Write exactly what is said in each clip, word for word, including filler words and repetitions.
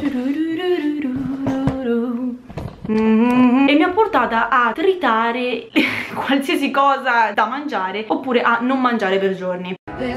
Mm-hmm. E mi ha portata a tritare qualsiasi cosa da mangiare oppure a non mangiare per giorni.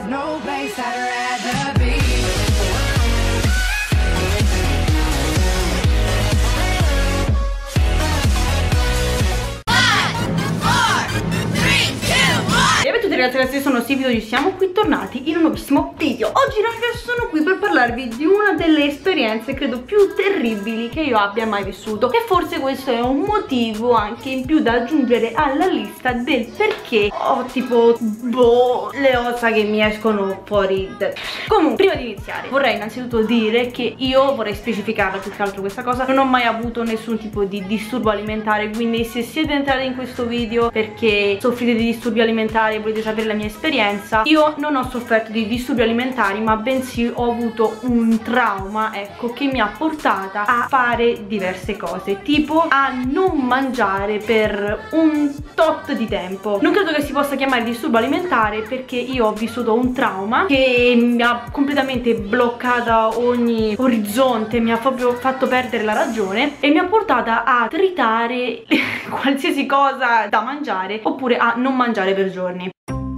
Ragazzi, ragazzi, sono Stevie, oggi siamo qui tornati in un nuovissimo video. Oggi ragazzi sono qui per parlarvi di una delle esperienze credo più terribili che io abbia mai vissuto, e forse questo è un motivo anche in più da aggiungere alla lista del perché ho tipo boh le ossa che mi escono fuori da... Comunque, prima di iniziare vorrei innanzitutto dire che io vorrei specificarla più che altro questa cosa: non ho mai avuto nessun tipo di disturbo alimentare, quindi se siete entrati in questo video perché soffrite di disturbi alimentari e volete sapere la mia esperienza, io non ho sofferto di disturbi alimentari, ma bensì ho avuto un trauma, ecco, che mi ha portata a fare diverse cose, tipo a non mangiare per un tot di tempo. Non credo che si possa chiamare disturbo alimentare, perché io ho vissuto un trauma che mi ha completamente bloccata ogni orizzonte, mi ha proprio fatto perdere la ragione e mi ha portata a tritare qualsiasi cosa da mangiare oppure a non mangiare per giorni.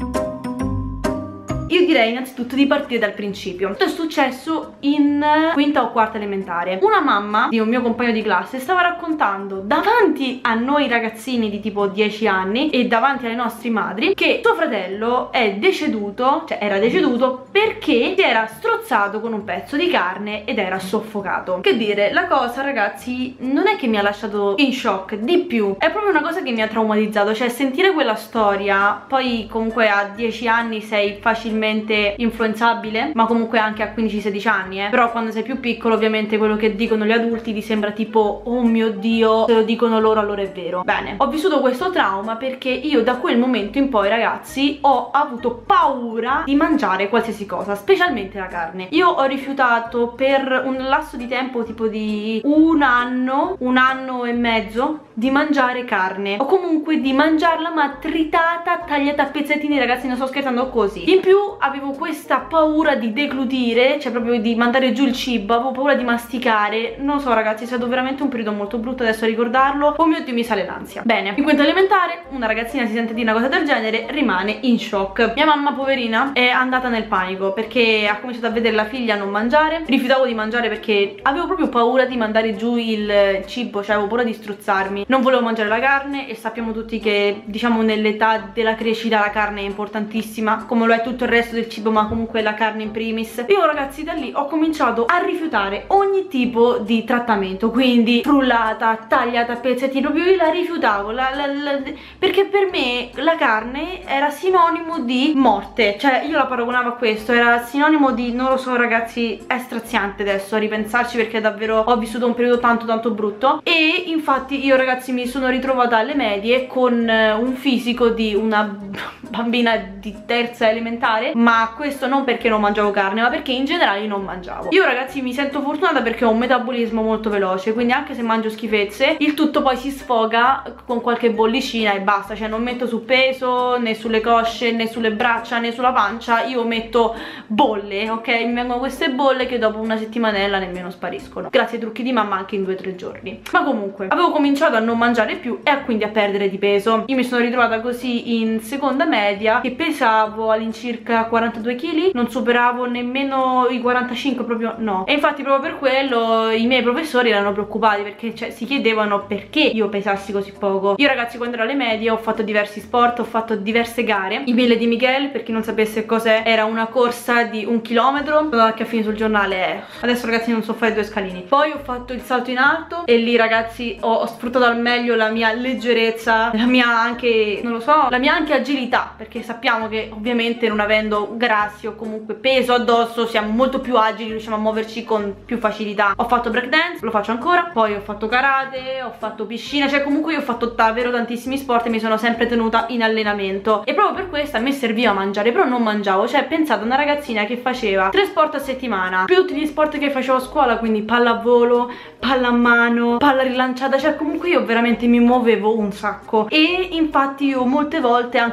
Io direi innanzitutto di partire dal principio. Tutto è successo in quinta o quarta elementare. Una mamma di un mio compagno di classe stava raccontando davanti a noi ragazzini di tipo dieci anni e davanti alle nostre madri che suo fratello è deceduto, cioè era deceduto perché si era strozzato con un pezzo di carne ed era soffocato. Che dire, la cosa ragazzi non è che mi ha lasciato in shock, di più è proprio una cosa che mi ha traumatizzato. Cioè sentire quella storia, poi comunque a dieci anni sei facilmente influenzabile, ma comunque anche a quindici sedici anni, eh. Però quando sei più piccolo ovviamente quello che dicono gli adulti ti sembra tipo oh mio Dio, se lo dicono loro allora è vero. Bene, ho vissuto questo trauma perché io da quel momento in poi ragazzi ho avuto paura di mangiare qualsiasi cosa, specialmente la carne. Io ho rifiutato per un lasso di tempo tipo di un anno, un anno e mezzo di mangiare carne, o comunque di mangiarla ma tritata, tagliata a pezzettini, ragazzi, non sto scherzando, così. In più avevo questa paura di deglutire, cioè proprio di mandare giù il cibo, avevo paura di masticare. Non so ragazzi, è stato veramente un periodo molto brutto adesso a ricordarlo. Oh mio Dio, mi sale l'ansia. Bene, in quinta elementare una ragazzina si sente dire una cosa del genere, rimane in shock. Mia mamma poverina è andata nel panico perché ha cominciato a vedere la figlia non mangiare. Rifiutavo di mangiare perché avevo proprio paura di mandare giù il cibo, cioè avevo paura di strozzarmi. Non volevo mangiare la carne e sappiamo tutti che diciamo nell'età della crescita la carne è importantissima, come lo è tutto il resto del cibo, ma comunque la carne in primis. Io ragazzi da lì ho cominciato a rifiutare ogni tipo di trattamento, quindi frullata, tagliata a pezzettini, proprio io la rifiutavo, la, la, la, perché per me la carne era sinonimo di morte, cioè io la paragonavo a questo, era sinonimo di, non lo so ragazzi, è straziante adesso a ripensarci perché davvero ho vissuto un periodo tanto tanto brutto. E infatti io ragazzi mi sono ritrovata alle medie con un fisico di una bambina di terza elementare, ma questo non perché non mangiavo carne, ma perché in generale non mangiavo. Io ragazzi mi sento fortunata perché ho un metabolismo molto veloce, quindi anche se mangio schifezze il tutto poi si sfoga con qualche bollicina e basta. Cioè non metto su peso né sulle cosce né sulle braccia né sulla pancia, io metto bolle, ok? Mi vengono queste bolle che dopo una settimanella nemmeno spariscono, grazie ai trucchi di mamma anche in due o tre giorni. Ma comunque avevo cominciato a non mangiare più e a quindi a perdere di peso. Io mi sono ritrovata così in seconda media che pesavo all'incirca quarantadue chili, non superavo nemmeno i quarantacinque, proprio no. E infatti proprio per quello i miei professori erano preoccupati perché cioè, si chiedevano perché io pesassi così poco. Io ragazzi quando ero alle medie ho fatto diversi sport, ho fatto diverse gare. I mille di Michele, per chi non sapesse cos'è, era una corsa di un chilometro che a fine sul giornale adesso ragazzi non so fare due scalini. Poi ho fatto il salto in alto e lì ragazzi ho, ho sfruttato al meglio la mia leggerezza, la mia anche, non lo so, la mia anche agilità, perché sappiamo che ovviamente non avendo grassi o comunque peso addosso siamo molto più agili, riusciamo a muoverci con più facilità. Ho fatto breakdance, lo faccio ancora, poi ho fatto karate, ho fatto piscina, cioè comunque io ho fatto davvero tantissimi sport e mi sono sempre tenuta in allenamento e proprio per questo a me serviva mangiare, però non mangiavo. Cioè pensate a una ragazzina che faceva tre sport a settimana più tutti gli sport che facevo a scuola, quindi pallavolo, palla a mano, palla rilanciata, cioè comunque io veramente mi muovevo un sacco. E infatti io molte volte ancora adesso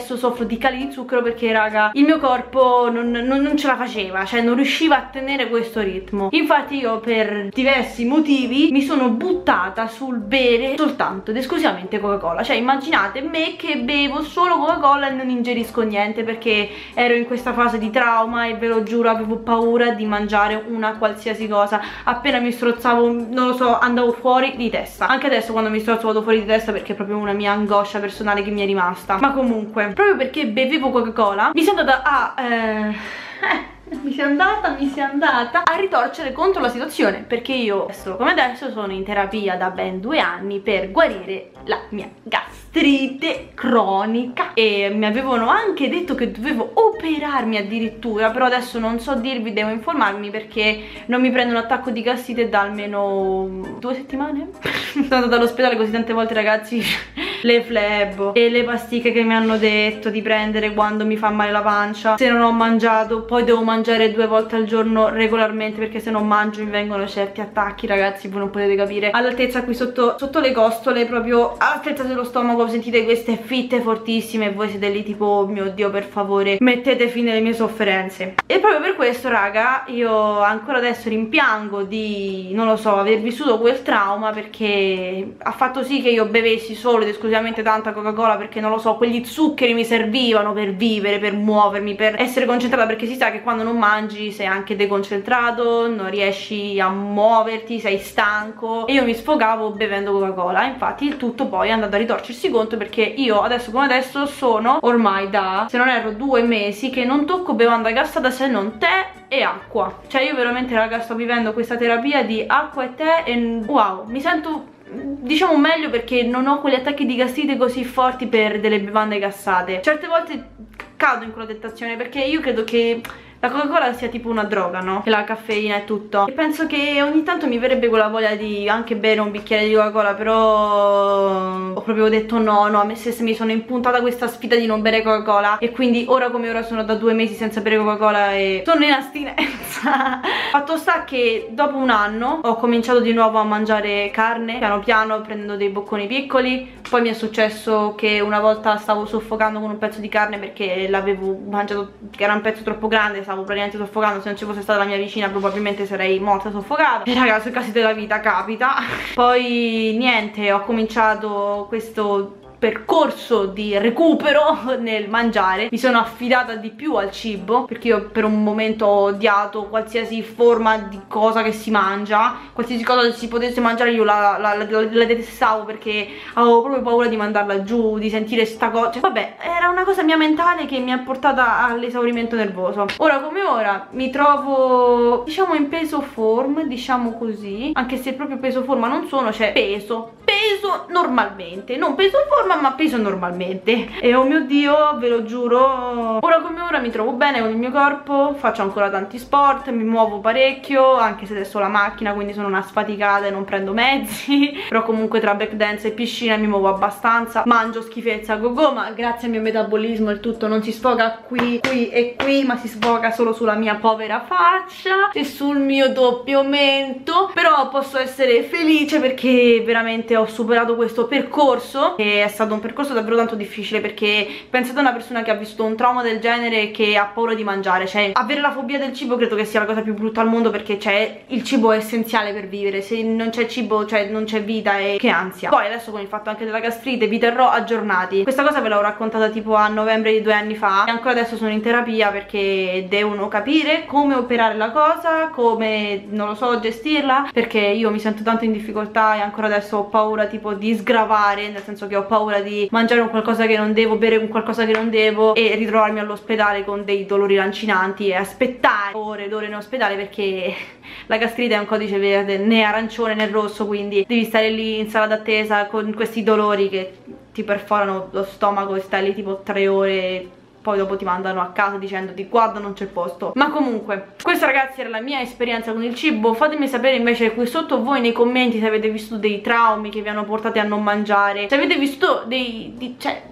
adesso soffro di cali di zucchero perché raga il mio corpo non, non, non ce la faceva, cioè non riusciva a tenere questo ritmo. Infatti io per diversi motivi mi sono buttata sul bere soltanto ed esclusivamente Coca-Cola. Cioè immaginate me che bevo solo Coca-Cola e non ingerisco niente perché ero in questa fase di trauma e ve lo giuro avevo paura di mangiare una qualsiasi cosa. Appena mi strozzavo, non lo so, andavo fuori di testa. Anche adesso quando mi strozzo vado fuori di testa perché è proprio una mia angoscia personale che mi è rimasta. Ma comunque, proprio perché bevevo Coca-Cola mi sono andata a... Eh, eh, mi si è andata, mi si è andata a ritorcere contro la situazione, perché io adesso come adesso sono in terapia da ben due anni per guarire la mia gastrite cronica e mi avevano anche detto che dovevo operarmi addirittura, però adesso non so dirvi, devo informarmi perché non mi prendo un attacco di gastrite da almeno due settimane. Sono andata all'ospedale così tante volte ragazzi, le flebo e le pasticche che mi hanno detto di prendere quando mi fa male la pancia, se non ho mangiato poi devo mangiare due volte al giorno regolarmente perché se non mangio mi vengono certi attacchi ragazzi, voi non potete capire. All'altezza qui sotto, sotto le costole, proprio all'altezza dello stomaco sentite queste fitte fortissime e voi siete lì tipo oh mio Dio per favore mettete fine alle mie sofferenze. E proprio per questo raga io ancora adesso rimpiango di, non lo so, aver vissuto quel trauma perché ha fatto sì che io bevessi solo ed esclusivamente tanta Coca-Cola perché non lo so, quegli zuccheri mi servivano per vivere, per muovermi, per essere concentrata, perché si sa che quando non mangi sei anche deconcentrato, non riesci a muoverti, sei stanco e io mi sfogavo bevendo Coca-Cola. Infatti il tutto poi è andato a ritorcersi conto perché io adesso come adesso sono ormai da, se non erro, due mesi che non tocco bevanda gassata se non tè e acqua. Cioè io veramente raga sto vivendo questa terapia di acqua e tè e wow, mi sento diciamo meglio perché non ho quegli attacchi di gastrite così forti per delle bevande gassate. Certe volte cado in quella tentazione perché io credo che la Coca-Cola sia tipo una droga, no? Che la caffeina e tutto. E penso che ogni tanto mi verrebbe quella voglia di anche bere un bicchiere di Coca-Cola, però ho proprio detto no, no, a me stessa mi sono impuntata questa sfida di non bere Coca-Cola e quindi ora come ora sono da due mesi senza bere Coca-Cola e sono in astinenza. Fatto sta che dopo un anno ho cominciato di nuovo a mangiare carne, piano piano, prendendo dei bocconi piccoli. Poi mi è successo che una volta stavo soffocando con un pezzo di carne perché l'avevo mangiato, che era un pezzo troppo grande, stavo praticamente soffocando. Se non ci fosse stata la mia vicina probabilmente sarei morta soffocata. E ragazzi, i casi della vita capita. Poi niente, ho cominciato questo percorso di recupero nel mangiare, mi sono affidata di più al cibo perché io per un momento ho odiato qualsiasi forma di cosa che si mangia, qualsiasi cosa che si potesse mangiare io la, la, la, la detestavo perché avevo proprio paura di mandarla giù, di sentire sta cosa, cioè, vabbè, era una cosa mia mentale che mi ha portata all'esaurimento nervoso. Ora come ora mi trovo diciamo in peso form, diciamo così, anche se proprio peso forma non sono, cioè peso peso normalmente, non peso forma ma peso normalmente. E oh mio Dio, ve lo giuro, ora come ora mi trovo bene con il mio corpo, faccio ancora tanti sport, mi muovo parecchio, anche se adesso ho la macchina quindi sono una sfaticata e non prendo mezzi, però comunque tra break dance e piscina mi muovo abbastanza, mangio schifezza a go-go, ma grazie al mio metabolismo il tutto non si sfoga qui, qui e qui, ma si sfoga solo sulla mia povera faccia e sul mio doppio mento. Però posso essere felice perché veramente ho superato questo percorso e è stato un percorso davvero tanto difficile, perché pensate a una persona che ha vissuto un trauma del genere e che ha paura di mangiare, cioè avere la fobia del cibo credo che sia la cosa più brutta al mondo, perché cioè, il cibo è essenziale per vivere, se non c'è cibo cioè non c'è vita e che ansia. Poi adesso con il fatto anche della gastrite vi terrò aggiornati, questa cosa ve l'ho raccontata tipo a novembre di due anni fa e ancora adesso sono in terapia perché devono capire come operare la cosa, come non lo so gestirla, perché io mi sento tanto in difficoltà e ancora adesso ho paura tipo di sgravare, nel senso che ho paura di mangiare un qualcosa che non devo, bere un qualcosa che non devo e ritrovarmi all'ospedale con dei dolori lancinanti e aspettare ore ed ore in ospedale perché la gastrite è un codice verde, né arancione né rosso, quindi devi stare lì in sala d'attesa con questi dolori che ti perforano lo stomaco e stai lì tipo tre ore, poi dopo ti mandano a casa dicendoti guarda non c'è posto. Ma comunque questa ragazzi era la mia esperienza con il cibo. Fatemi sapere invece qui sotto voi nei commenti se avete vissuto dei traumi che vi hanno portati a non mangiare, se avete vissuto dei, di, cioè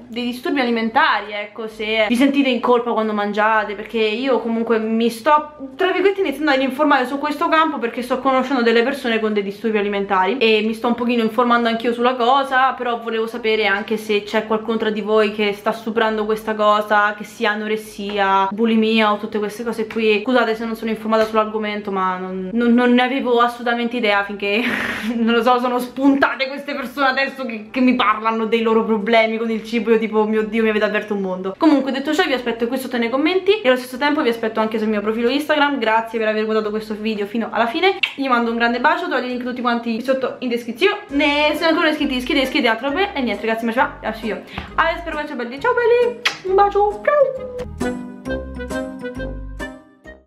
dei disturbi alimentari, ecco, se vi sentite in colpa quando mangiate, perché io comunque mi sto, tra virgolette, iniziando ad informare su questo campo, perché sto conoscendo delle persone con dei disturbi alimentari e mi sto un pochino informando anch'io sulla cosa, però volevo sapere anche se c'è qualcuno tra di voi che sta superando questa cosa, che sia anoressia, bulimia o tutte queste cose qui. Scusate se non sono informata sull'argomento, ma non, non, non ne avevo assolutamente idea finché non lo so, sono spuntate queste persone adesso che, che mi parlano dei loro problemi con il cibo. Io tipo, mio Dio, mi avete aperto un mondo. Comunque, detto ciò, vi aspetto qui sotto nei commenti e allo stesso tempo vi aspetto anche sul mio profilo Instagram. Grazie per aver guardato questo video fino alla fine. Vi mando un grande bacio, trovate i link tutti quanti qui sotto in descrizione. Ne se ancora iscritti, iscritti, iscritti altro per e niente ragazzi, ma ci va, io. Spero che ciao belli, ciao belli, un bacio, ciao.